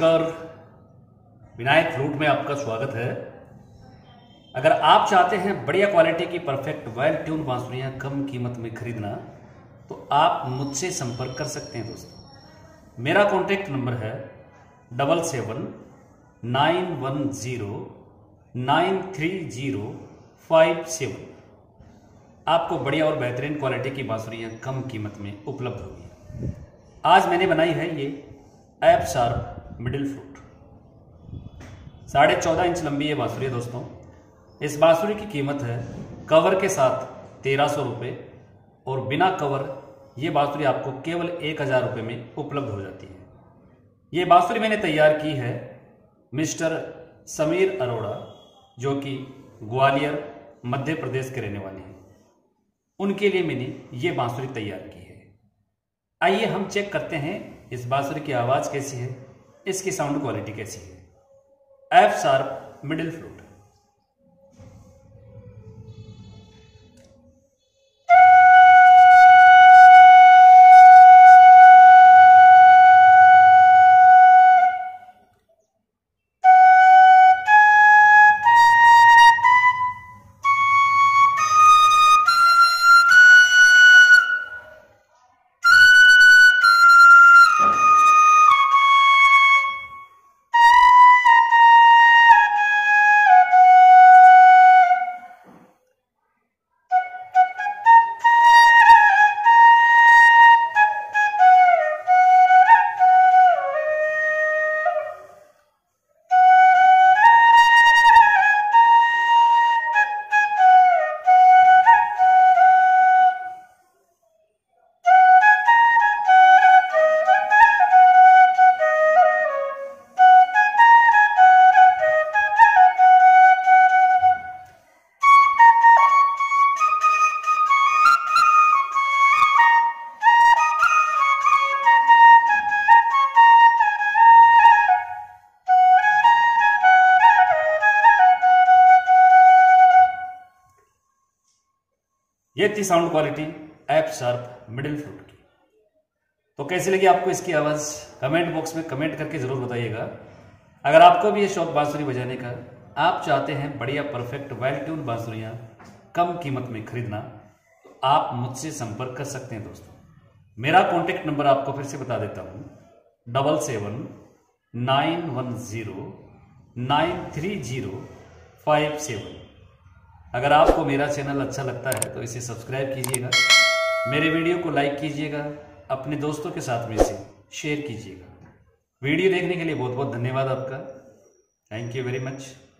नमस्कार। विनायक फ्लूट में आपका स्वागत है। अगर आप चाहते हैं बढ़िया क्वालिटी की परफेक्ट वेल ट्यून बांसुरियां कम कीमत में खरीदना तो आप मुझसे संपर्क कर सकते हैं दोस्तों। मेरा कॉन्टेक्ट नंबर है 7791093057। आपको बढ़िया और बेहतरीन क्वालिटी की बांसुरियां कम कीमत में उपलब्ध होगी। आज मैंने बनाई है ये F sharp middle flute. 14.5 inch लंबी ये बांसुरी है दोस्तों। इस बांसुरी की कीमत है कवर के साथ 1300 रुपये और बिना कवर ये बांसुरी आपको केवल 1000 रुपये में उपलब्ध हो जाती है। ये बांसुरी मैंने तैयार की है मिस्टर समीर अरोड़ा, जो कि ग्वालियर मध्य प्रदेश के रहने वाले हैं। उनके लिए मैंने ये बांसुरी तैयार की है। आइए हम चेक करते हैं इस बांसुरी की आवाज़ कैसी है, इसकी साउंड क्वालिटी कैसी है। F sharp middle flute. ये थी sound quality F sharp middle flute की। तो कैसी लगी आपको इसकी आवाज़, कमेंट बॉक्स में कमेंट करके ज़रूर बताइएगा। अगर आपको भी ये शौक बांसुरी बजाने का, आप चाहते हैं बढ़िया परफेक्ट वेल ट्यून बांसुरियाँ कम कीमत में खरीदना, तो आप मुझसे संपर्क कर सकते हैं दोस्तों। मेरा कॉन्टेक्ट नंबर आपको फिर से बता देता हूँ 7791093057। अगर आपको मेरा चैनल अच्छा लगता है तो इसे सब्सक्राइब कीजिएगा, मेरे वीडियो को लाइक कीजिएगा, अपने दोस्तों के साथ में इसे शेयर कीजिएगा। वीडियो देखने के लिए बहुत बहुत धन्यवाद आपका। Thank you very much.